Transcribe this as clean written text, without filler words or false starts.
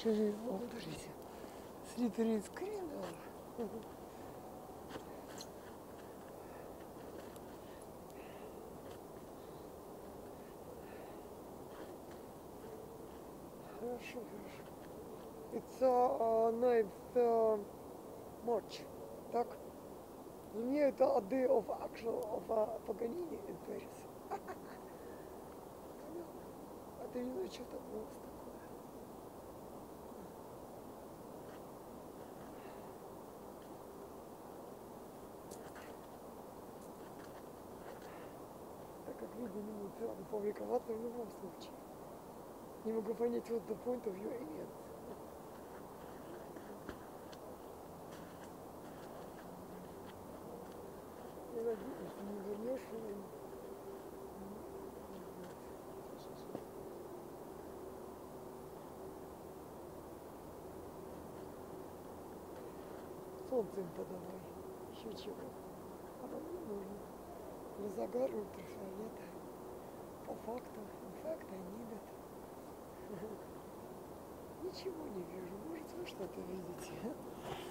О, подождите. Slippery screen. Хорошо, хорошо. It's 9th March. Так? У меня это a day of actual of Paganini in Paris. А ты не знаешь, что там у нас такое? Так как видно, не могу опубликоваться в любом случае. Не могу понять, what the point of your event. Я надеюсь, ты не вернешь меня. Солнце им подавай. Еще чего. А нам не нужно. Для загара ультрафиолета. По факту. Инфакт, I need it. Ничего не вижу. Может, вы что-то видите?